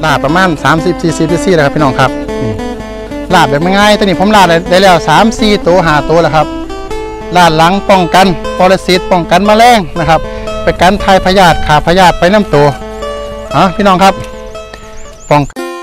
ลาดประมาณ30-40 cc แล้วครับพี่น้องครับนี่ลาดแบบง่ายๆตัวนี้ผมลาดได้แล้ว3-4 ตัว5 ตัวแล้วครับลาดหลังป้องกันปรสิตป้องกันแมลงนะครับไปกันทายพยาธิขาพยาธิไปน้ำตัวพี่น้องครับป้อง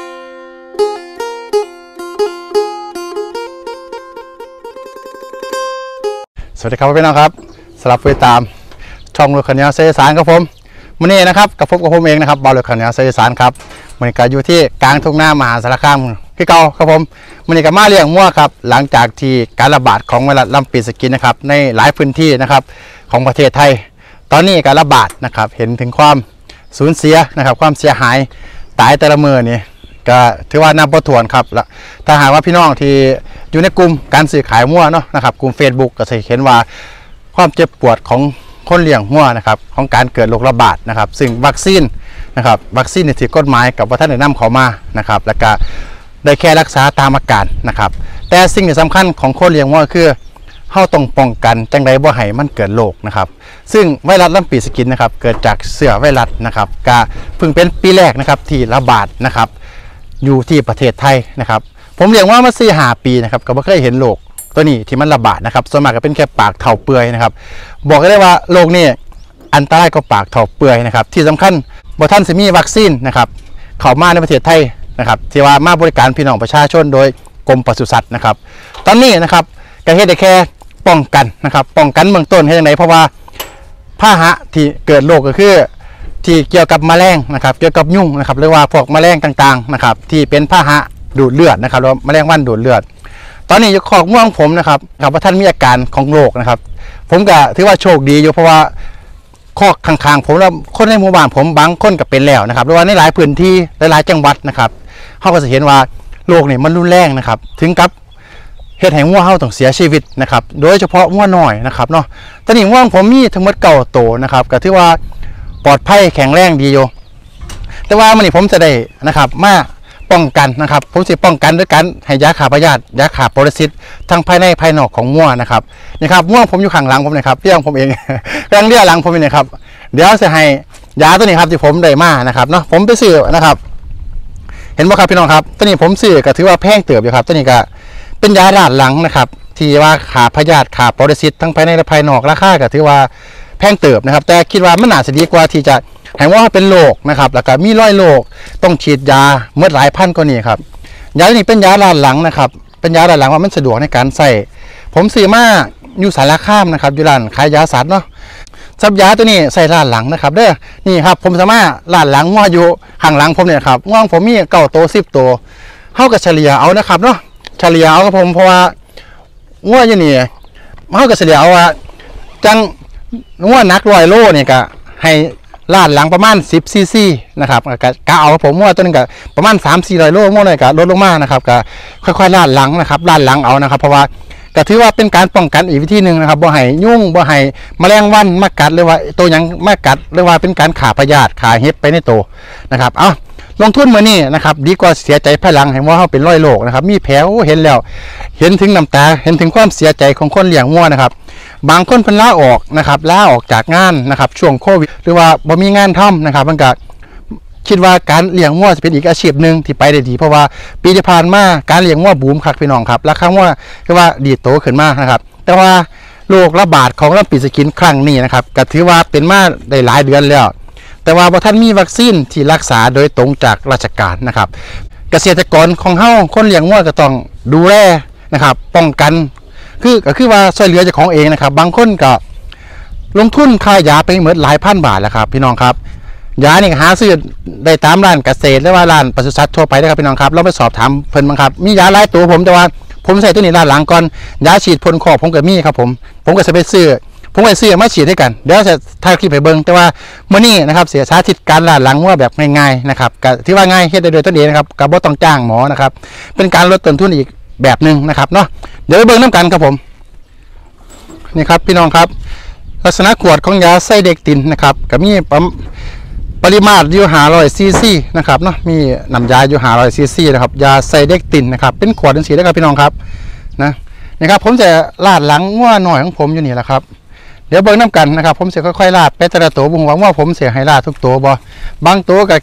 สวัสดีครับพี่น้องครับสำหรับติดตามช่องรถขันยาเซสารครับผมวันนี้นะครับกับผมเองนะครับบอลรถขันยาเซสารครับวันนี้ก็อยู่ที่กลางทุ่งนามหาสารคามพี่เก่าครับผมวันนี้ก็มาเลี้ยงมั่วครับหลังจากที่การระบาดของไวรัสลำปีสกินนะครับในหลายพื้นที่นะครับของประเทศไทยตอนนี้การระบาดนะครับเห็นถึงความสูญเสียนะครับความเสียหายตายแต่ละมือนี่ก็ถือว่านับประทวนครับแล้วถ้าหากว่าพี่น้องที่อยู่ในกลุ่มการซื้อขายมั่วเนาะนะครับกลุ่ม Facebook ก็จะเห็นว่าความเจ็บปวดของคนเลี้ยงมั่วนะครับของการเกิดโรคระบาดนะครับซึ่งวัคซีนนะครับวัคซีนที่กฎหมายกับว่าท่านได้นำเขามานะครับแล้วก็ได้แค่รักษาตามอาการนะครับแต่สิ่งที่สำคัญของคนเลี้ยงมั่วคือเฮาต้องป้องกันจังใดบ่ให้มันเกิดโรคนะครับซึ่งไวรัสลำปีสกินนะครับเกิดจากเชื้อไวรัสนะครับก็เพิ่งเป็นปีแรกนะครับที่ระบาดนะครับอยู่ที่ประเทศไทยนะครับผมเลี้ยงว่ามา4-5 ปีนะครับก็ไม่เคยเห็นโรคตัวนี้ที่มันระบาดนะครับส่วนมากก็เป็นแค่ปากเถาเปื่อยนะครับบอกได้ว่าโรคนี้อันตรายกว่าปากเถาเปื่อยนะครับที่สำคัญบ่ท่านสิมีวัคซีนนะครับเข้ามาในประเทศไทยนะครับที่ว่ามาบริการพี่น้องประชาชนโดยกรมปศุสัตว์นะครับตอนนี้นะครับก็เฮ็ดได้แค่ป้องกันนะครับป้องกันเบื้องต้นให้ยังไงเพราะว่าพาหะที่เกิดโรคก็คือที่เกี่ยวกับแมลงนะครับเกี่ยวกับยุงนะครับเรียกว่าพวกแมลงต่างๆนะครับที่เป็นพาหะดูดเลือดนะครับหรือแมลงวันดูดเลือดตอนนี้อยู่ขอกม่วงผมนะครับว่าท่านมีอาการของโรคนะครับผมก็ถือว่าโชคดีอยู่เพราะว่าข้อข้างๆผมแล้วคนในหมู่บ้านผมบางคนก็เป็นแล้วนะครับหรือว่าในหลายพื้นที่หลายจังหวัดนะครับเขาก็จะเห็นว่าโรคนี่มันรุนแรงนะครับถึงกับเฮ็ดให้งัวเฮาต้องเสียชีวิตนะครับโดยเฉพาะงัวน้อยนะครับเนาะตอนนี้งัวผมมีทั้งหมด9 ตัวนะครับก็ถือว่าปลอดภัยแข็งแรงดีอยู่แต่ว่าวันนี้ผมจะได้นะครับมาป้องกันนะครับผมจะป้องกันด้วยการให้ยาฆ่าพยาธิยาฆ่าปรสิตทั้งภายในภายนอกของงัวนะครับนี่ครับงัวผมอยู่ข้างหลังผมนะครับเลี้ยงผมเองกำลังเลี้ยงหลังผมนี่ครับเดี๋ยวจะให้ยาตัวนี้ครับที่ผมได้มานะครับเนาะผมไปซื้อนะครับเห็นไหมครับพี่น้องครับตัวนี้ผมซื้อก็ถือว่าแพงเติบอยู่ครับตัวนี้ก็เป็นยาด้านหลังนะครับที่ว่าฆ่าพยาธิฆ่าปรสิตทั้งภายในและภายนอกราคาก็ถือว่าแพงเติบนะครับแต่คิดว่ามันน่าจะดีกว่าที่จะให้ว่าเป็นโรคนะครับแล้วก็มีร้อยโรคต้องฉีดยาเมื่อหลายพันก็นี่ครับยานี้เป็นยาด้านหลังนะครับเป็นยาด้านหลังว่ามันสะดวกในการใส่ผมซื้อมาอยู่สารคามนะครับอยู่ร้านขายยาสัตว์เนาะซับยาตัวนี้ใส่ด้านหลังนะครับเด้อนี่ครับผมสามารถด้านหลังว่าอยู่ข้างหลังผมเนี่ยครับว่าผมมี9 ตัว10 ตัวเข้ากับเฉลี่ยเอานะครับเนาะเฉลี่ยเอากับผมเพราะว่างัวอยู่นี่เข้ากับเฉลี่ยเอาว่าจังงัวนัก100 โลเนี่ยก็ให้ลาดหลังประมาณ10 cc นะครับกะเอาผมว่าตัวนึงก็ประมาณ300-400 โลงัวเลยก็ลดลงมานะครับก็ค่อยๆลาดหลังนะครับลาดหลังเอานะครับเพราะว่าก็ถือว่าเป็นการป้องกันอีกวิธีหนึ่งนะครับบ่ให้ยุ่งบ่ให้แมลงวันมากัดหรือว่าตัวยังมากัดหรือว่าเป็นการฆ่าพยาธิฆ่าเห็บไปในตัวนะครับเอาลงทุนมื้อนี้นะครับดีกว่าเสียใจภายหลังให้ว่าเขาเป็นร้อยโรคนะครับมีแผลเห็นแล้วเห็นถึงน้ำตาเห็นถึงความเสียใจของคนเลี้ยงงัวนะครับบางคนเพิ่นลาออกนะครับลาออกจากงานนะครับช่วงโควิดหรือว่าบ่มีงานทำนะครับมันก็คิดว่าการเลี้ยงงัวจะเป็นอีกอาชีพหนึ่งที่ไปได้ดีเพราะว่าปีที่ผ่านมาการเลี้ยงงัวบูมครับพี่น้องครับราคางัวคือว่าดีโตขึ้นมากนะครับแต่ว่าโรคระบาดของลำปีสกินครั้งนี้นะครับก็ถือว่าเป็นมาได้หลายเดือนแล้วแต่ว่าท่านมีวัคซีนที่รักษาโดยตรงจากราชการนะครับเกษตรกรของเฮาคนเลี้ยงงัวก็ต้องดูแลนะครับป้องกันคือว่าช่วยเหลือเจ้าของเองนะครับบางคนก็ลงทุนค่ายาไปเหมือนหลายพันบาทแล้วครับพี่น้องครับยานี่หาซื้อได้ตามร้านเกษตรหรือว่าร้านปศุสัตว์ทั่วไปได้ครับพี่น้องครับเราไปสอบถามเพิ่นบ้างครับมียาหลายตัวผมแต่ว่าผมใส่ตัวนี้ด้านหลังก่อนยาฉีดพ่นคอกผมก็มีครับผมก็จะไปซื้อมาฉีดให้กันเดี๋ยวจะถ่ายคลิปไปเบิ้งแต่ว่าเมื่อนี้นะครับเสียสาธิตการด้านหลังว่าแบบง่ายๆนะครับที่ว่าง่ายเฮ็ดได้โดยตนเองนะครับกับบ่ต้องจ้างหมอนะครับเป็นการลดต้นทุนอีกแบบหนึ่งนะครับเนาะเดี๋ยวไปเบิ้งน้ำกันครับผมนี่ครับพี่น้องครับลักษณะขวดของยาไซเด็กตินนะครับก็มีปริมาตรอยู่500 cc นะครับเนาะมีน้ำยาอยู่500 cc นะครับยาไซเด็กตินนะครับเป็นขวดเป็นสีนะครับพี่น้องครับนะครับผมจะลาดหลังงัวหน่อยของผมอยู่นี่แหละครับเดี๋ยวเบิ่งน้ำกันนะครับผมเสียค่อยๆลาดไปแต่ละตัวบุ้งหวังว่าผมเสียให้ลาดทุกตัวบางตัวก็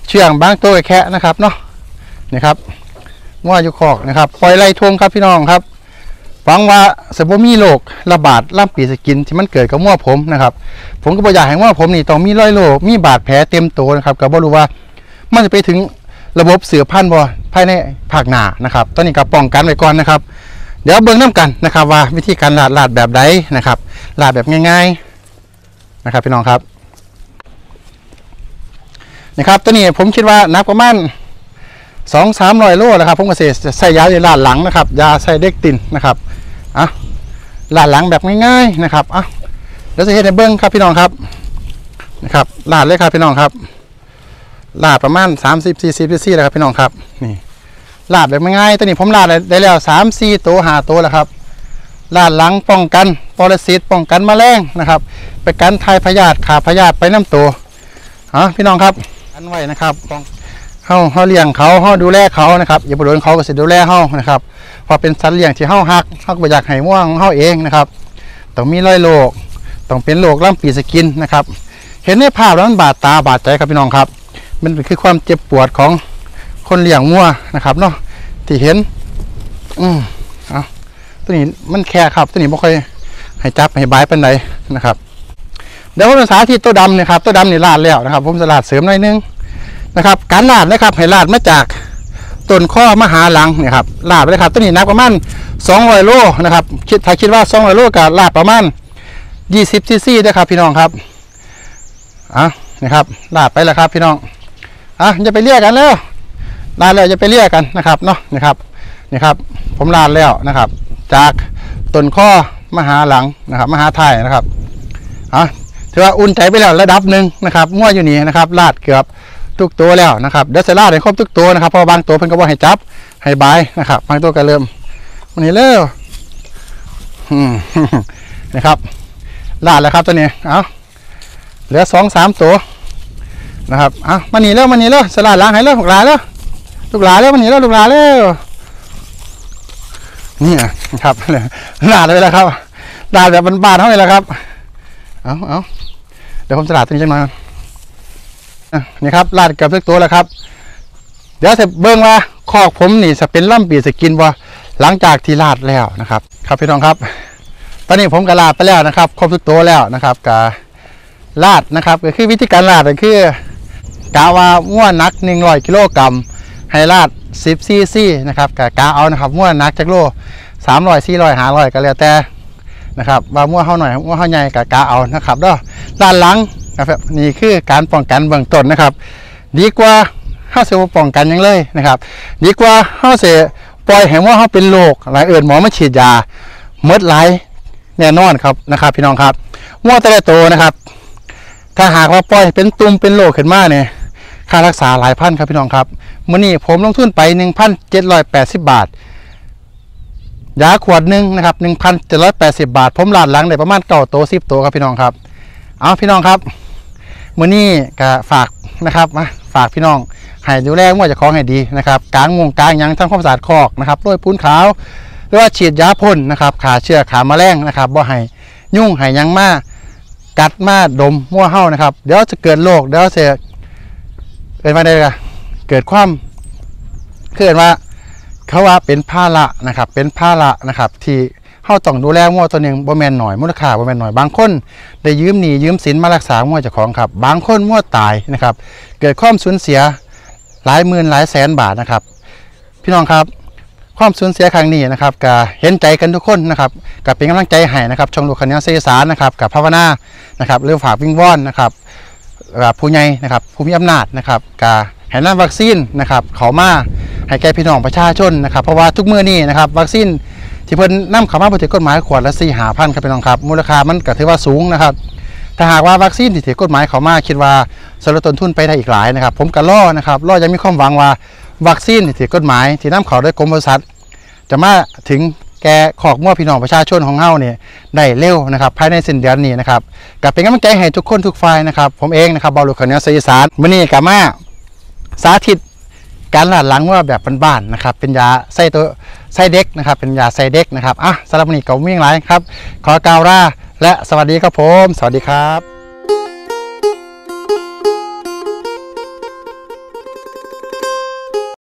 เชื่องบางตัวแค่นะครับเนาะนี่ครับงัวอยู่คอกนะครับปล่อยไล่ทงครับพี่น้องครับหวังว่าสมมติมีโรคระบาดล่ำปีสกินที่มันเกิดกับงัวผมนะครับผมก็บ่อยากให้งัวผมนี่ต้องมีรอยโรคมีบาดแผลเต็มตัวนะครับก็บ่รู้ว่ามันจะไปถึงระบบสืบพันธุ์บ่ภายในภาคหน้านะครับตอนนี้ก็ป้องกันไว้ก่อนนะครับเดี๋ยวเบิ่งน้ำกันนะครับว่าวิธีการลาดแบบใดนะครับลาดแบบง่ายๆนะครับพี่น้องครับนะครับตัวนี้ผมคิดว่านักประมาณ200-300 โลนะครับผมก็ใส่ยาลาดหลังนะครับยาใส่เด็กตินนะครับลาดหลังแบบง่ายๆนะครับเดี๋ยวจะเห็นในเบื้องครับพี่น้องครับนะครับลาดเลยครับพี่น้องครับลาดประมาณ30-40 cc แล้วครับพี่น้องครับนี่ลาดแบบง่ายๆตัวนี้ผมลาดได้แล้ว3-4 ตัว5 ตัวแล้วครับลาดหลังป้องกันปรสิตป้องกันแมลงนะครับไปกันทายพยาธิขาพยาธิไปน้ำตัวพี่น้องครับอันไว้นะครับเขาเลี้ยงเขาดูแลเขานะครับอย่าไปโดนเขาก็สิดูแลเขานะครับพอเป็นสัตว์เลี้ยงที่เขาหักเขาก็อยากให้ม่วงเขาเองนะครับต้องมีรอยโรคต้องเป็นโรคล่ำปีสกินนะครับเห็นในภาพแล้วมันบาดตาบาดใจครับพี่น้องครับมันคือความเจ็บปวดของคนเลี้ยงงัวนะครับเนาะที่เห็นตัวนี้มันแค่ครับตัวนี้ไม่ค่อยให้จับให้บายเป็นไรนะครับเดี๋ยวผมจะสาธิตตัวดำเนี่ยครับตัวดำนี่ลาดแล้วนะครับผมจะลาดเสริมหน่อยนึงนะครับการลาดนะครับให้ลาดมาจากต้นข้อมาหาหลังเนี่ยครับลาดไปเลยครับตัวนี้นักประมาณ200 โลนะครับถ้าคิดว่า200 โลกับลาดประมาณ20 cc ด้วยครับพี่น้องครับนะครับลาดไปแล้วครับพี่น้องจะไปเรียกกันแล้วลาดแล้วจะไปเรียกกันนะครับเนาะนี่ครับผมลาดแล้วนะครับจากต้นข้อมาหาหลังนะครับมาหาท้ายนะครับถือว่าอุ่นใจไปแล้วระดับหนึ่งนะครับงัวอยู่นี่นะครับลาดเกือบทุกตัวแล้วนะครับเดี๋ยวจะลาดให้ครบทุกตัวนะครับเพราะบางตัวเพิ่นก็บอกให้จับให้บายนะครับบางตัวก็เริ่มวันนี้เร็วนะครับลาดแล้วครับตัวนี้เหลือ2-3 ตัวนะครับมานี่เร็วสลาดล้างให้เร็วลูกหลานเร็วมานี่เร็วลูกหลานเร็วนี่นะครับลาดเลยแล้วครับลาดแบบบานๆเท่าไหร่แล้วครับเดี๋ยวผมสลาดตัวนี้จังหน่อยนี่ครับลาดเกือบทุกตัวแล้วครับเดี๋ยวจะเบิ่งว่าคอกผมนี่จะเป็นล่ำปีสกินว่าหลังจากที่ลาดแล้วนะครับครับพี่น้องครับตอนนี้ผมก็ลาดไปแล้วนะครับครบทุกตัวแล้วนะครับกาลาดนะครับก็คือวิธีการลาดก็คือกาว่าม้วนนัก100 กิโลกรัมให้ลาด10 cc นะครับกาเอานะครับม้วนนักจากโล300 400 500ก็แล้วแต่นะครับว่าม้วนเขาหน่อยม้วนเขาใหญ่กาเอานะครับด้านหลังนะครับนี่คือการป้องกันเบื้องต้นนะครับดีกว่าเข้าเสียป้องกันยังเลยนะครับดีกว่าเข้าเสียปล่อยให้ว่าเขาเป็นโรคหลายหมอมาฉีดยาเมื่อไรแน่นอนครับนะครับพี่น้องครับว่าแต่ละตัวนะครับถ้าหากว่าปล่อยเป็นตุ่มเป็นโรคขึ้นมาเนี่ยค่ารักษาหลายพันครับพี่น้องครับมื้อนี้ผมลงทุนไป 1,780 บาทยาขวดหนึ่งนะครับ 1,780 บาทผมลาดหลังได้ประมาณ9 ตัว10 ตัวครับพี่น้องครับพี่น้องครับมื้อนี้ก็ฝากนะครับฝากพี่น้องให้ดูแลงัวเจ้าของให้ดีนะครับกางยังทำความสะอาดคอกนะครับโรยปูนขาวหรือว่าฉีดยาพ่นนะครับขาเชื้อขาแมลงนะครับบ่ให้ยุ่งให้ยังมากัดมาดมมั่วเห่านะครับเดี๋ยวจะเกิดโรคเดี๋ยวจะเกิดมาได้เกิดความเกิดว่าเขาว่าเป็นภาระนะครับเป็นภาระนะครับที่เขาต้องดูแลงัวตัวหนึ่งบ่แมนหน่อยมูลค่าบ่แมนหน่อยบางคนได้ยืมหนี้ยืมสินมารักษางัวเจ้าของครับบางคนงัวตายนะครับเกิดความสูญเสียหลายหมื่นหลายแสนบาทนะครับพี่น้องครับความสูญเสียครั้งนี้นะครับก็เห็นใจกันทุกคนนะครับกับเป็นกำลังใจให้นะครับช่องลูกขยันเสียสารนะครับกับภาวนานะครับเรื่องฝากวิงวอนนะครับผู้ใหญ่นะครับผู้มีอำนาจนะครับกับให้นำวัคซีนนะครับเขามาให้แก่พี่น้องประชาชนนะครับเพราะว่าทุกมื้อนี้นะครับวัคซีนที่เพิ่นนำเข้ามาถูกกฎหมายขวดละ 4-5,000 ครับพี่น้องครับมูลค่ามันก็ถือว่าสูงนะครับถ้าหากว่าวัคซีนที่ถูกกฎหมายเข้ามาคิดว่าสลดต้นทุนไปได้อีกหลายนะครับผมก็รอนะครับยังมีความหวังว่าวัคซีนที่ถูกกฎหมายที่นำเข้าโดยกรมปศุสัตว์จะมาถึงแก่ขอกมั่วพี่น้องประชาชนของเฮาเนี่ยได้เร็วนะครับภายในสิ้นเดือนนี้นะครับก็เป็นกำลังใจให้ทุกคนทุกฝ่ายนะครับผมเองนะครับบอลลูกขยันเสียสารมื้อนี้ก็มาสาธิตการลาดหลังว่าแบบบ้านๆนะครับเป็นยาไส้เด็กนะครับเป็นยาไส้เด็กนะครับสำหรับวันนี้ก็มีหลายครับขอกล่าวลาและสวัสดีครับผมสวัสดีครับ